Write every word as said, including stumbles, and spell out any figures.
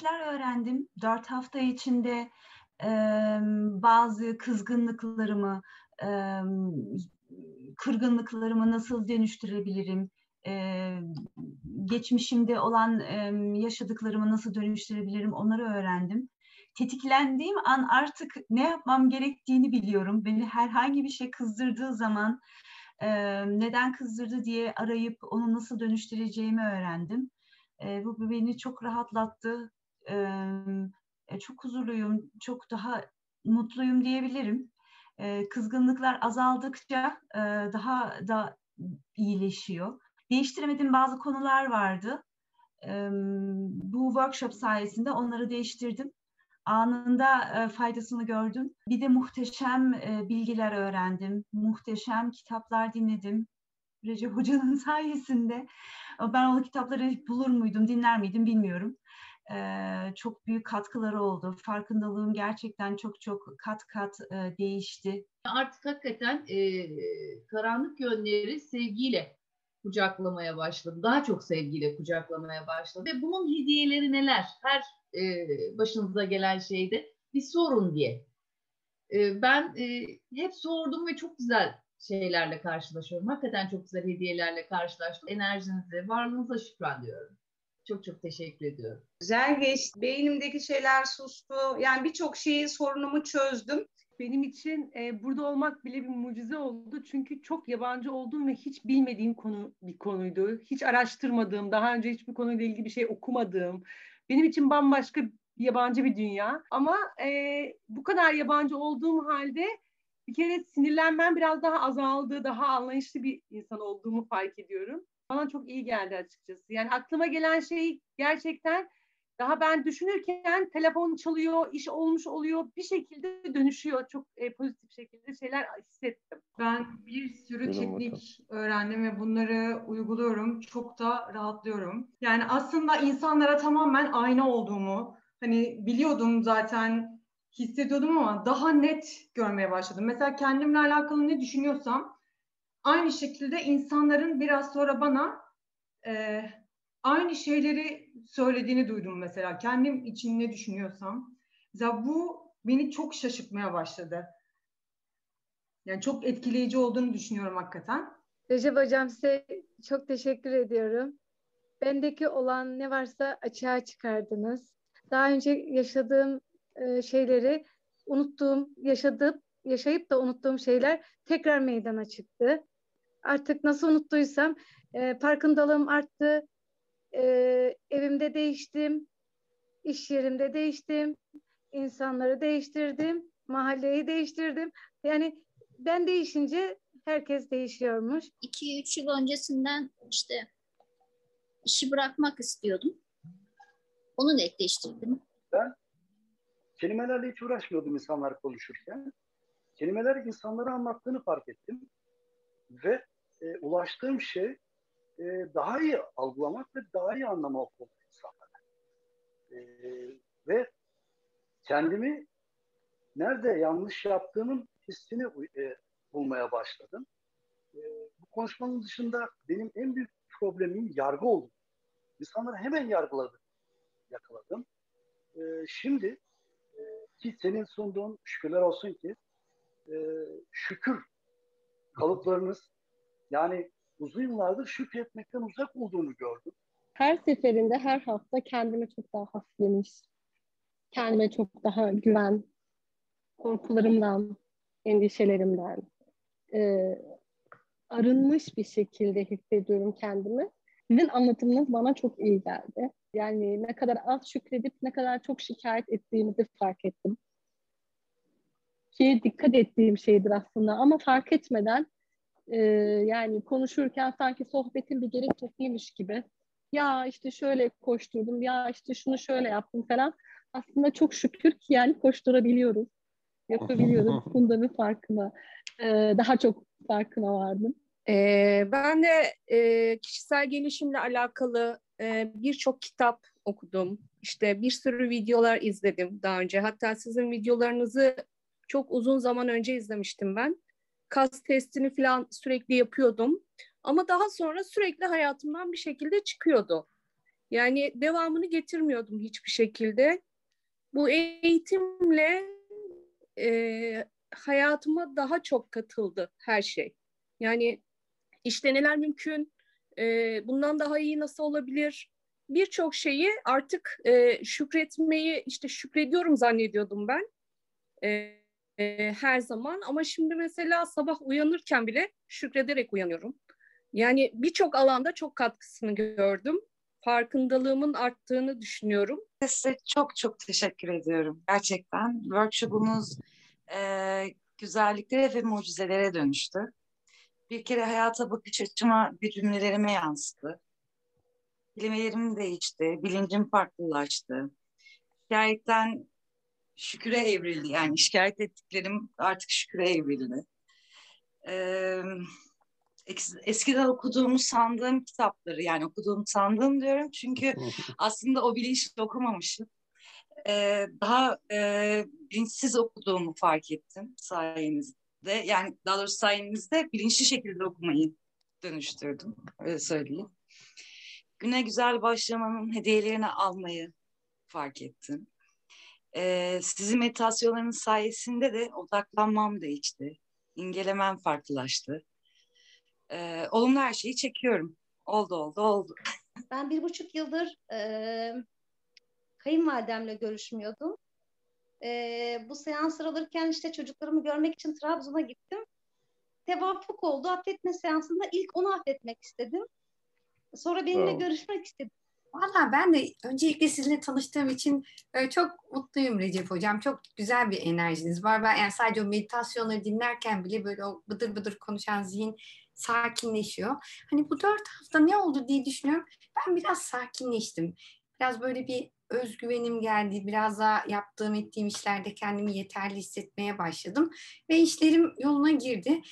teknikler öğrendim. Dört hafta içinde e, bazı kızgınlıklarımı, e, kırgınlıklarımı nasıl dönüştürebilirim? E, geçmişimde olan e, yaşadıklarımı nasıl dönüştürebilirim? Onları öğrendim. Tetiklendiğim an artık ne yapmam gerektiğini biliyorum. Beni herhangi bir şey kızdırdığı zaman e, neden kızdırdı diye arayıp onu nasıl dönüştüreceğimi öğrendim. E, bu beni çok rahatlattı. E, çok huzurluyum, çok daha mutluyum diyebilirim. E, kızgınlıklar azaldıkça e, daha da iyileşiyor. Değiştiremediğim bazı konular vardı. E, bu workshop sayesinde onları değiştirdim. Anında e, faydasını gördüm. Bir de muhteşem e, bilgiler öğrendim. Muhteşem kitaplar dinledim. Recep Hoca'nın sayesinde. Ben o kitapları bulur muydum, dinler miydim bilmiyorum. Ee, çok büyük katkıları oldu. Farkındalığım gerçekten çok çok kat kat e, değişti. Artık hakikaten e, karanlık yönleri sevgiyle kucaklamaya başladı. Daha çok sevgiyle kucaklamaya başladı. Ve bunun hediyeleri neler? Her e, başınıza gelen şeyde bir sorun diye. E, ben e, hep sordum ve çok güzel şeylerle karşılaşıyorum. Hakikaten çok güzel hediyelerle karşılaştım. Enerjinize, varlığınıza şükrediyorum. Çok çok teşekkür ediyorum. Güzel geçti. Beynimdeki şeyler sustu. Yani birçok şeyi, sorunumu çözdüm. Benim için e, burada olmak bile bir mucize oldu. Çünkü çok yabancı olduğum ve hiç bilmediğim konu bir konuydu. Hiç araştırmadığım, daha önce hiçbir konuyla ilgili bir şey okumadığım. Benim için bambaşka yabancı bir dünya. Ama e, bu kadar yabancı olduğum halde bir kere sinirlenmem biraz daha azaldı. Daha anlayışlı bir insan olduğumu fark ediyorum. Bana çok iyi geldi açıkçası. Yani aklıma gelen şey gerçekten daha ben düşünürken telefon çalıyor, iş olmuş oluyor, bir şekilde dönüşüyor. Çok e, pozitif şekilde şeyler hissettim. Ben bir sürü Buyurun teknik hocam. öğrendim ve bunları uyguluyorum. Çok da rahatlıyorum. Yani aslında insanlara tamamen aynı olduğumu hani biliyordum zaten, hissediyordum ama daha net görmeye başladım. Mesela kendimle alakalı ne düşünüyorsam aynı şekilde insanların biraz sonra bana e, aynı şeyleri söylediğini duydum mesela. Kendim için ne düşünüyorsam. Mesela bu beni çok şaşırtmaya başladı. Yani çok etkileyici olduğunu düşünüyorum hakikaten. Recep Hocam, size çok teşekkür ediyorum. Bendeki olan ne varsa açığa çıkardınız. Daha önce yaşadığım e, şeyleri unuttuğum, yaşadığım, yaşayıp da unuttuğum şeyler tekrar meydana çıktı. Artık nasıl unuttuysam e, farkındalığım arttı. E, evimde değiştim, iş yerimde değiştim, insanları değiştirdim, mahalleyi değiştirdim. Yani ben değişince herkes değişiyormuş. iki üç yıl öncesinden işte işi bırakmak istiyordum. Onu netleştirdim. Ben kelimelerle hiç uğraşmıyordum insanlar konuşurken. Kelimeler insanlara anlattığını fark ettim. Ve e, ulaştığım şey e, daha iyi algılamak ve daha iyi anlamak oldu insanlara. E, ve kendimi nerede yanlış yaptığımın hissini e, bulmaya başladım. E, bu konuşmanın dışında benim en büyük problemim yargı oldu. İnsanları hemen yargıladım, yakaladım. E, şimdi e, ki senin sunduğun, şükürler olsun ki e, şükür kalıplarınız, yani uzun yıllardır şükretmekten uzak olduğunu gördüm. Her seferinde, her hafta kendime çok daha hafiflemiş, kendime çok daha güven, korkularımdan, endişelerimden e, arınmış bir şekilde hissediyorum kendimi. Sizin anlatımınız bana çok iyi geldi. Yani ne kadar az şükredip ne kadar çok şikayet ettiğimizi fark ettim. Ki dikkat ettiğim şeydir aslında ama fark etmeden e, yani konuşurken sanki sohbetin bir gerekçesiymiş gibi. Ya işte şöyle koşturdum, ya işte şunu şöyle yaptım falan. Aslında çok şükür ki yani koşturabiliyoruz, yapabiliyoruz. Bunda bir farkına, e, daha çok farkına vardım. Ee, ben de e, kişisel gelişimle alakalı e, birçok kitap okudum. İşte bir sürü videolar izledim daha önce. Hatta sizin videolarınızı çok uzun zaman önce izlemiştim ben. Kas testini falan sürekli yapıyordum. Ama daha sonra sürekli hayatımdan bir şekilde çıkıyordu. Yani devamını getirmiyordum hiçbir şekilde. Bu eğitimle e, hayatıma daha çok katıldı her şey. Yani işte neler mümkün, e, bundan daha iyi nasıl olabilir? Birçok şeyi artık e, şükretmeyi, işte şükrediyorum zannediyordum ben e, e, her zaman. Ama şimdi mesela sabah uyanırken bile şükrederek uyanıyorum. Yani birçok alanda çok katkısını gördüm. Farkındalığımın arttığını düşünüyorum. Size çok çok teşekkür ediyorum. Gerçekten workshop'unuz e, güzelliklere ve mucizelere dönüştü. Bir kere hayata bakış açıma ve cümlelerime yansıdı. Kelimelerim değişti, bilincim farklılaştı. Şikayetten şüküre evrildi. Yani şikayet ettiklerim artık şüküre evrildi. Ee, eskiden okuduğumu sandığım kitapları, yani okuduğumu sandığım diyorum çünkü aslında o bilinçle okumamışım. Ee, daha e, bilinçsiz okuduğumu fark ettim sayenizde. Yani daha doğrusu sayenizde bilinçli şekilde okumayı dönüştürdüm. Öyle söyleyeyim. Güne güzel başlamanın hediyelerini almayı fark ettim. Ee, sizin meditasyonlarınız sayesinde de odaklanmam değişti. İngelemem farklılaştı. Ee, olumlu her şeyi çekiyorum. Oldu oldu oldu. Ben bir buçuk yıldır e, kayınvalidemle görüşmüyordum. E, bu seans alırken işte çocuklarımı görmek için Trabzon'a gittim. Tevaffuk oldu. Affetme seansında ilk onu affetmek istedim. Sonra benimle Wow. görüşmek istedi. Valla ben de öncelikle sizinle tanıştığım için e, çok mutluyum Recep Hocam. Çok güzel bir enerjiniz var. Ben yani sadece o meditasyonları dinlerken bile böyle o bıdır bıdır konuşan zihin sakinleşiyor. Hani bu dört hafta ne oldu diye düşünüyorum. Ben biraz sakinleştim. Biraz böyle bir özgüvenim geldi. Biraz daha yaptığım ettiğim işlerde kendimi yeterli hissetmeye başladım. Ve işlerim yoluna girdi.